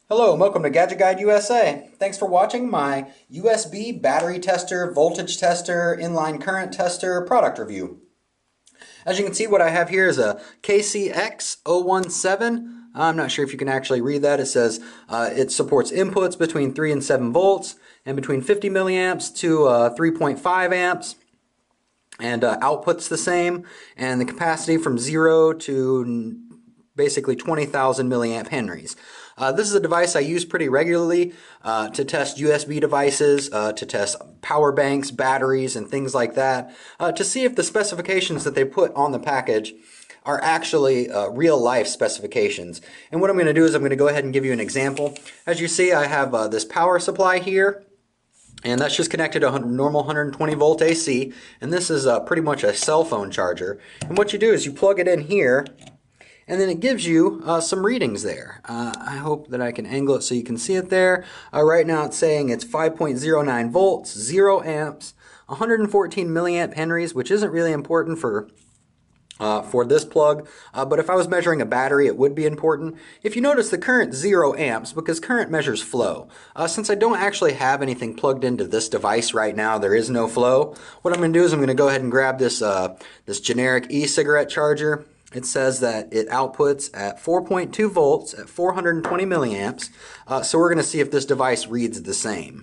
Hello and welcome to GadgetGuideUSA. Thanks for watching my USB battery tester, voltage tester, inline current tester product review. As you can see, what I have here is a KCX-017. I'm not sure if you can actually read that. It says it supports inputs between 3 and 7 volts and between 50 milliamps to 3.5 amps. And output's the same, and the capacity from 0 to basically 20,000 milliamp henries. This is a device I use pretty regularly to test USB devices, to test power banks, batteries, and things like that, to see if the specifications that they put on the package are actually real-life specifications. And what I'm going to do is I'm going to go ahead and give you an example. As you see, I have this power supply here, and that's just connected to a normal 120 volt AC, and this is pretty much a cell phone charger. And what you do is you plug it in here, and then it gives you some readings there. I hope that I can angle it so you can see it there. Right now it's saying it's 5.09 volts, 0 amps, 114 milliamp henries, which isn't really important for this plug, but if I was measuring a battery, it would be important. If you notice, the current 0 amps, because current measures flow. Since I don't actually have anything plugged into this device right now, there is no flow. What I'm going to do is I'm going to go ahead and grab this this generic e-cigarette charger. It says that it outputs at 4.2 volts at 420 milliamps. So we're going to see if this device reads the same.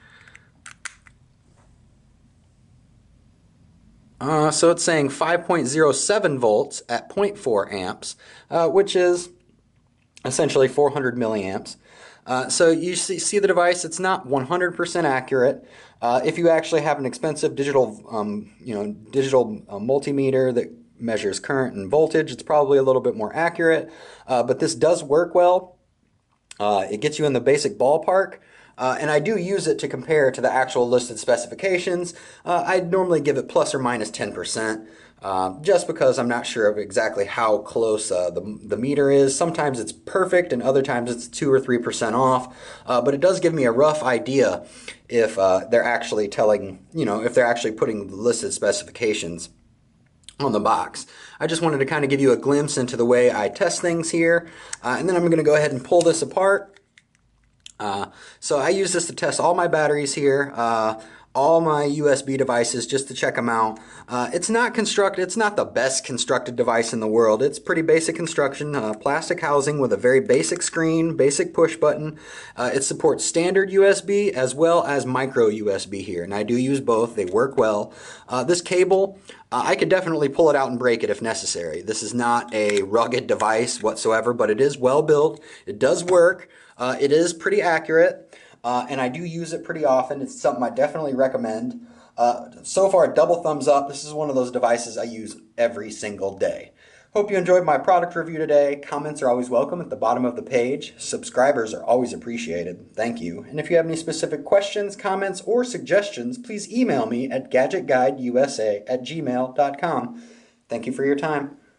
So it's saying 5.07 volts at 0.4 amps, which is essentially 400 milliamps. So you see the device, it's not 100% accurate. If you actually have an expensive digital, digital multimeter that measures current and voltage, it's probably a little bit more accurate. But this does work well. It gets you in the basic ballpark. And I do use it to compare to the actual listed specifications. I'd normally give it plus or minus 10%, just because I'm not sure of exactly how close the meter is. Sometimes it's perfect and other times it's 2 or 3% off, but it does give me a rough idea if they're actually telling, if they're actually putting the listed specifications on the box. I just wanted to kind of give you a glimpse into the way I test things here, and then I'm going to go ahead and pull this apart. So I use this to test all my batteries here, all my USB devices, just to check them out. It's not the best constructed device in the world. It's pretty basic construction, plastic housing with a very basic screen, basic push button. It supports standard USB as well as micro USB here, and I do use both. They work well. This cable, I could definitely pull it out and break it if necessary. This is not a rugged device whatsoever, but it is well built. It does work. It is pretty accurate, and I do use it pretty often. It's something I definitely recommend. So far, double thumbs up. This is one of those devices I use every single day. Hope you enjoyed my product review today. Comments are always welcome at the bottom of the page. Subscribers are always appreciated. Thank you. And if you have any specific questions, comments, or suggestions, please email me at GadgetGuideUSA@gmail.com. Thank you for your time.